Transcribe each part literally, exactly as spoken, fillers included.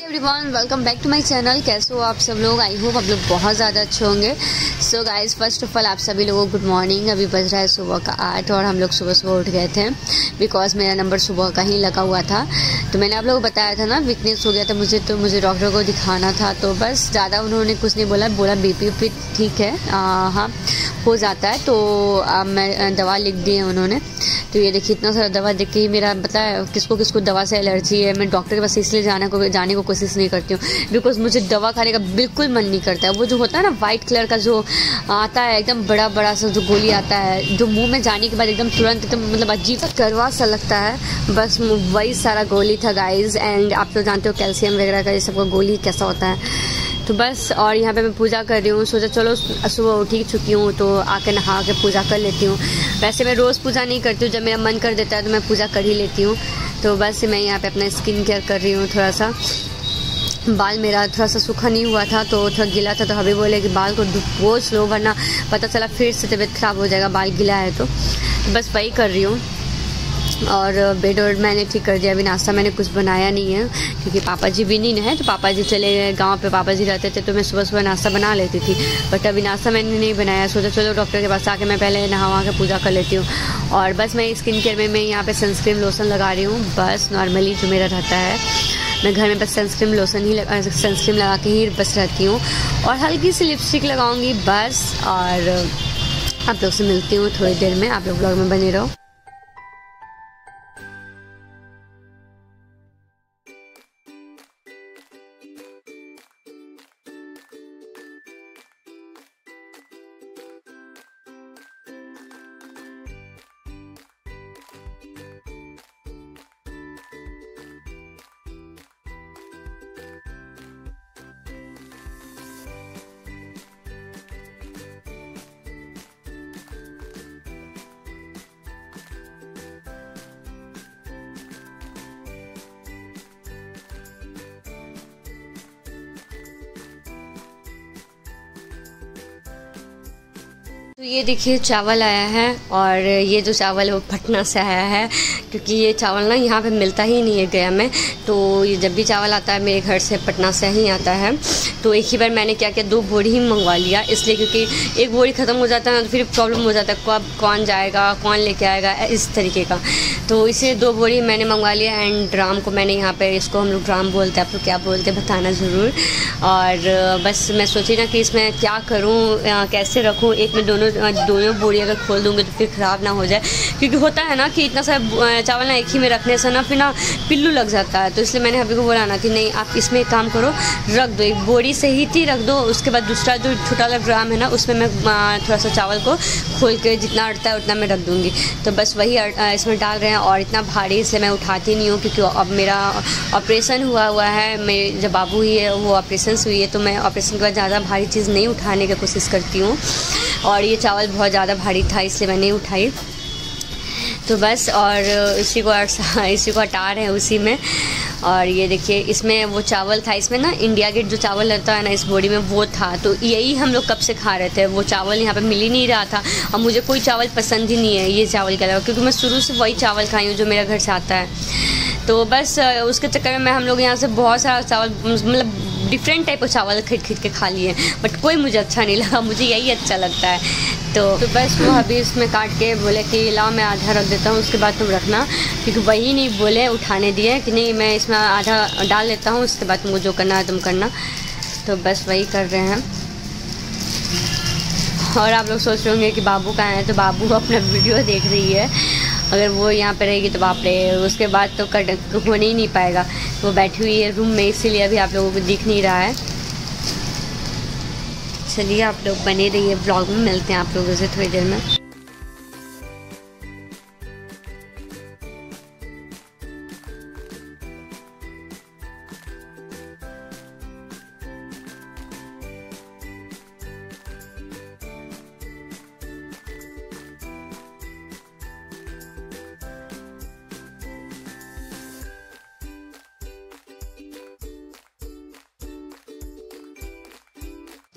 Everyone, welcome back to my channel. कैसे हो आप सब लोग? आई होप आप लोग बहुत ज़्यादा अच्छे होंगे। So guys, first of all आप सभी लोगों को गुड मॉर्निंग। अभी बज रहा है सुबह का आठ और हम लोग सुबह सुबह उठ गए थे बिकॉज मेरा नंबर सुबह का ही लगा हुआ था। तो मैंने आप लोगों को बताया था ना, वीकनेस हो गया था मुझे, तो मुझे डॉक्टर को दिखाना था। तो बस ज़्यादा उन्होंने कुछ नहीं बोला, बोला बी पी भी ठीक है, हाँ हो जाता है। तो आ, मैं दवा लिख दी है उन्होंने। तो ये देखिए, इतना सारा दवा देख के ही मेरा पता है किसको किसको दवा से एलर्जी है। मैं डॉक्टर के पास इसलिए जाने को जाने को कोशिश नहीं करती हूँ बिकॉज मुझे दवा खाने का बिल्कुल मन नहीं करता है। वो जो होता है ना वाइट कलर का जो आता है, एकदम बड़ा बड़ा सा जो गोली आता है, जो मुंह में जाने के बाद एकदम तुरंत एकदम मतलब अजीब करवा सा लगता है, बस वही सारा गोली था गाइज। एंड आप तो जानते हो कैल्शियम वगैरह का ये सब का गोली कैसा होता है। तो बस, और यहाँ पे मैं पूजा कर रही हूँ। सोचा चलो सुबह उठ ही चुकी हूँ तो आके नहा के पूजा कर लेती हूँ। वैसे मैं रोज़ पूजा नहीं करती हूँ, जब मेरा मन कर देता है तो मैं पूजा कर ही लेती हूँ। तो बस मैं यहाँ पे अपना स्किन केयर कर रही हूँ। थोड़ा सा बाल मेरा थोड़ा सा सूखा नहीं हुआ था तो थोड़ा गीला था, तो अभी बोले कि बाल को पोंछ लो वरना पता चला फिर से तबीयत ख़राब हो जाएगा, बाल गीला है तो। तो बस वही कर रही हूँ। और बेड वेड मैंने ठीक कर दिया। अभी नाश्ता मैंने कुछ बनाया नहीं है क्योंकि पापा जी भी नहीं है, तो पापा जी चले गए गाँव पे, पापा जी रहते थे तो मैं सुबह सुबह नाश्ता बना लेती थी। बट अभी नाश्ता मैंने नहीं बनाया। सोचा चलो डॉक्टर के पास आके मैं पहले नहा वहा के पूजा कर लेती हूँ। और बस मैं स्किन केयर में मैं यहाँ पे सनस्क्रीन लोशन लगा रही हूँ। बस नॉर्मली जो मेरा रहता है, मैं घर में बस सनस्क्रीन लोशन ही लगा सनस्क्रीन लगा के ही बस रहती हूँ। और हल्की सी लिपस्टिक लगाऊंगी बस। और आप लोग से मिलती हूँ थोड़ी देर में, आप लोग ब्लॉग में बने रहो। तो ये देखिए चावल आया है, और ये जो चावल है वो पटना से आया है क्योंकि ये चावल ना यहाँ पे मिलता ही नहीं है गया में। तो ये जब भी चावल आता है मेरे घर से पटना से ही आता है। तो एक ही बार मैंने क्या किया, दो बोरी ही मंगवा लिया, इसलिए क्योंकि एक बोरी ख़त्म हो जाता है ना तो फिर प्रॉब्लम हो जाता है, कब कौन जाएगा कौन लेके आएगा इस तरीके का। तो इसे दो बोरी मैंने मंगवा लिया। एंड ड्राम को मैंने यहाँ पर, इसको हम लोग ड्राम बोलते हैं, आप लोग क्या बोलते हैं बताना ज़रूर। और बस मैं सोची ना कि इसमें क्या करूँ, कैसे रखूँ, एक में दोनों दोनों बोरी अगर खोल दूँगी तो फिर ख़राब ना हो जाए। क्योंकि होता है ना कि इतना सारा चावल ना एक ही में रखने से ना फिर ना पिल्लू लग जाता है। तो इसलिए मैंने अभी को बोला ना कि नहीं, आप इसमें एक काम करो, रख दो, एक बोरी से ही थी रख दो। उसके बाद दूसरा जो छोटा वाला ड्राम है ना उसमें मैं थोड़ा सा चावल को खोल के जितना अटता है उतना मैं रख दूँगी। तो बस वही इसमें डाल रहे हैं। और इतना भारी इसलिए मैं उठाती नहीं हूँ क्योंकि अब मेरा ऑपरेशन हुआ हुआ है, मेरे जब बाबू ही है वो ऑपरेशन हुई है, तो मैं ऑपरेशन के बाद ज़्यादा भारी चीज़ नहीं उठाने की कोशिश करती हूँ। और ये चावल बहुत ज़्यादा भारी था इसलिए मैं नहीं उठाई। तो बस, और इसी को इसी को हटा रहे हैं उसी में। और ये देखिए, इसमें वो चावल था, इसमें ना इंडिया गेट जो चावल रहता है ना इस बोरी में वो था। तो यही हम लोग कब से खा रहे थे, वो चावल यहाँ पे मिल ही नहीं रहा था। और मुझे कोई चावल पसंद ही नहीं है ये चावल के अलावा, क्योंकि मैं शुरू से वही चावल खाई हूँ जो मेरा घर से आता है। तो बस उसके चक्कर में मैं हम लोग यहाँ से बहुत सारा चावल, मतलब डिफरेंट टाइप का चावल खरीद खरीद के खा लिए, बट कोई मुझे अच्छा नहीं लगा, मुझे यही अच्छा लगता है। तो, तो बस वो अभी इसमें काट के बोले कि लाओ मैं आधा रख देता हूँ, उसके बाद तुम रखना, क्योंकि वही नहीं बोले उठाने दिए कि नहीं मैं इसमें आधा डाल लेता हूँ, उसके बाद तुमको जो करना है तुम करना। तो बस वही कर रहे हैं। और आप लोग सोच रहे होंगे कि बाबू कहाँ है, तो बाबू अपना वीडियो देख रही है। अगर वो यहाँ पे रहेगी तो बाप रे, उसके बाद तो कट होने ही नहीं पाएगा। वो बैठी हुई है रूम में, इसीलिए अभी आप लोगों को दिख नहीं रहा है। चलिए आप लोग बने रहिए ब्लॉग में, मिलते हैं आप लोगों से थोड़ी देर में।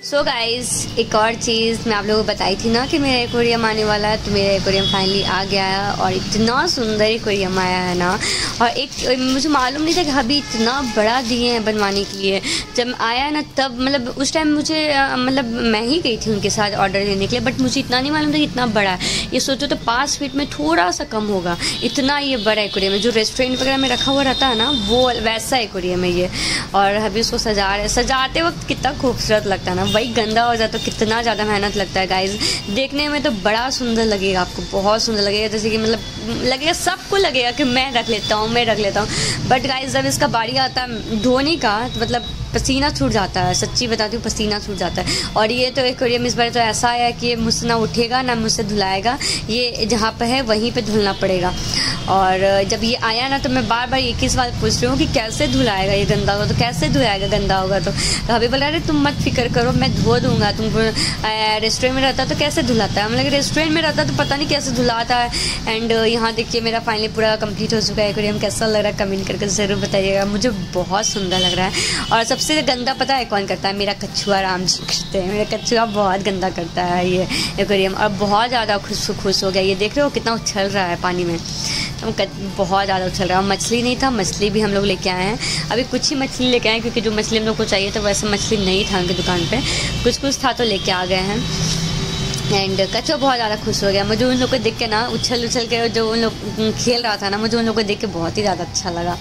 सो so गाइज, एक और चीज़ मैं आप लोगों को बताई थी ना कि मेरा एक्वेरियम आने वाला है, तो मेरा एक्वेरियम फाइनली आ गया है और इतना सुंदर एक्वेरियम आया है ना। और एक मुझे मालूम नहीं था कि अभी इतना बड़ा दिए हैं बनवाने के लिए। जब आया ना तब मतलब उस टाइम मुझे मतलब मैं ही गई थी उनके साथ ऑर्डर देने के लिए, बट मुझे इतना नहीं मालूम था कि इतना बड़ा है। ये सोचो तो पाँच फीट में थोड़ा सा कम होगा, इतना ये बड़ा एक्वेरियम है। जो रेस्टोरेंट वगैरह में रखा हुआ रहता है ना वो वैसा एक्वेरियम है ये। और अभी उसको सजा रहे, सजाते वक्त कितना खूबसूरत लगता है ना, वही गंदा हो जाए तो कितना ज़्यादा मेहनत लगता है गाइज। देखने में तो बड़ा सुंदर लगेगा, आपको बहुत सुंदर लगेगा, जैसे कि मतलब लगेगा सबको लगेगा कि मैं रख लेता हूँ मैं रख लेता हूँ बट गाइज जब इसका बारी आता है धोने का तो मतलब पसीना छूट जाता है, सच्ची बताती हूँ पसीना छूट जाता है। और ये तो एक्वेरियम इस बार तो ऐसा आया कि ये मुझसे ना उठेगा ना मुझसे धुलाएगा, ये जहाँ पे है वहीं पे धुलना पड़ेगा। और जब ये आया ना तो मैं बार बार एक ही सवाल पूछ रही हूँ कि कैसे धुलाएगा, ये गंदा होगा तो कैसे धुलाएगा गंदा होगा। तो अभी बोला अरे तुम मत फिक्र करो मैं धो दूँगा, तुमको रेस्टोरेंट में रहता तो कैसे धुलाता है, मतलब रेस्टोरेंट में रहता तो पता नहीं कैसे धुलाता है। एंड यहाँ देखिए मेरा फाइनली पूरा कंप्लीट हो चुका है एक्वेरियम। कैसा लग रहा है कमेंट करके ज़रूर बताइएगा, मुझे बहुत सुंदर लग रहा है। और सबसे गंदा पता है कौन करता है, मेरा कछुआ राम जी करते हैं। मेरा कछुआ बहुत गंदा करता है ये एक्वेरियम और बहुत ज़्यादा खुश खुश हो गया। ये देख रहे हो कितना उछल रहा है पानी में, बहुत ज़्यादा उछल रहा है। मछली नहीं था, मछली भी हम लोग लेके आए हैं। अभी कुछ ही मछली लेके आए क्योंकि जो मछली हम लोग को चाहिए था वैसे मछली नहीं था उनकी दुकान पे, कुछ कुछ था तो लेके आ गए हैं। एंड कछुआ बहुत ज़्यादा खुश हो गया। मुझे उन लोग को देख के ना उछल उछल के जो उन लोग खेल रहा था ना, मुझे उन लोग को देख के बहुत ही ज़्यादा अच्छा लगा।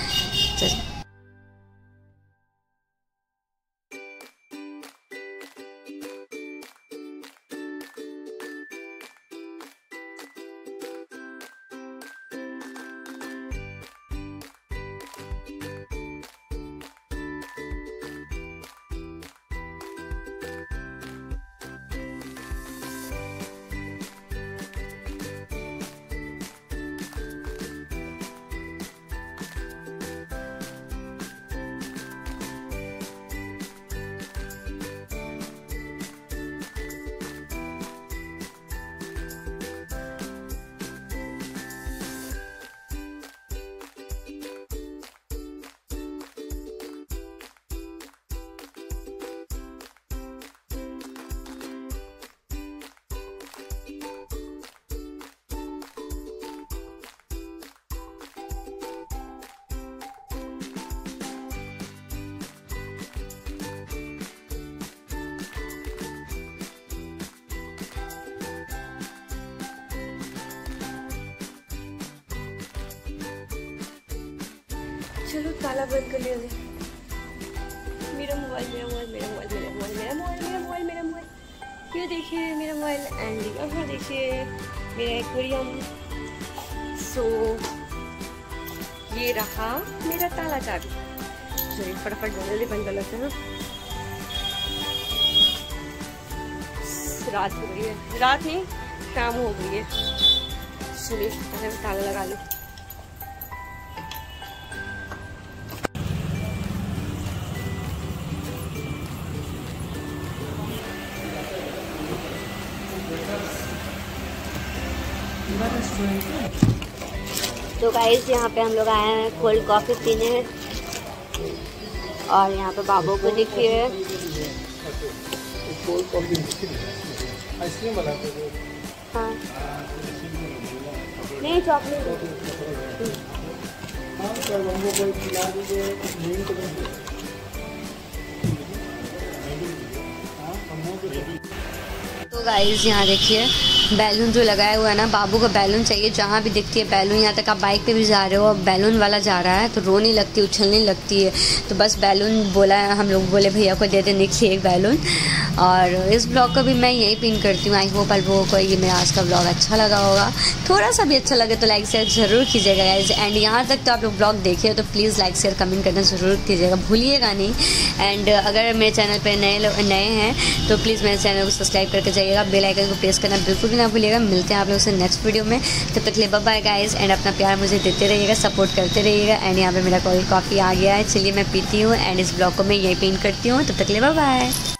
चलो ताला बंद कर लिया। मेरा मोबाइल मेरा मोबाइल मेरा मोबाइल मेरा मोबाइल मेरा मोबाइल मेरा मोबाइल मेरा मोबाइल ये देखिए मेरा मोबाइल एंड यहाँ देखिए मेरा एक्वेरियम। सो ये रहा मेरा ताला चाबी। चलिए फटाफट जल्दी बंद कर लेते हैं। रात हो गई है, रात नहीं शाम हो गई है। चलिए ताला लगा लो। तो गाइस यहाँ पे हम लोग आए हैं कोल्ड कॉफ़ी पीने और यहाँ पे बाबू को देखिए हाँ नहीं चॉकलेट तो गाइस यहाँ देखिए बैलून जो लगाया हुआ है ना, बाबू को बैलून चाहिए। जहाँ भी दिखती है बैलून, यहाँ तक आप बाइक पे भी जा रहे हो बैलून वाला जा रहा है तो रोने लगती है, उछलने लगती है। तो बस बैलून बोला है, हम लोग बोले भैया को दे देने के लिए एक बैलून। और इस ब्लॉग को भी मैं यही पिन करती हूँ। आई होप आप लोगों को ये मेरा आज का ब्लॉग अच्छा लगा होगा। थोड़ा सा भी अच्छा लगे तो लाइक शेयर ज़रूर कीजिएगा गाइज। एंड यहाँ तक तो आप लोग ब्लॉग देखे हो तो प्लीज़ लाइक शेयर कमेंट करना ज़रूर कीजिएगा, भूलिएगा नहीं। एंड अगर मेरे चैनल पर नए नए हैं तो प्लीज़ मेरे चैनल को सब्सक्राइब करके जाइएगा, बेल आइकन को प्रेस करना बिल्कुल भी ना भूलिएगा। मिलते हैं आप लोगों से नेक्स्ट वीडियो में, तब तक ले बाय बाय गाइज। एंड अपना प्यार मुझे देते रहिएगा, सपोर्ट करते रहिएगा। एंड यहाँ पे मेरा कोल्ड कॉफ़ी आ गया है, चलिए मैं पीती हूँ एंड इस ब्लॉग को मैं यही पिन करती हूँ। तब तक ले बाय बाय।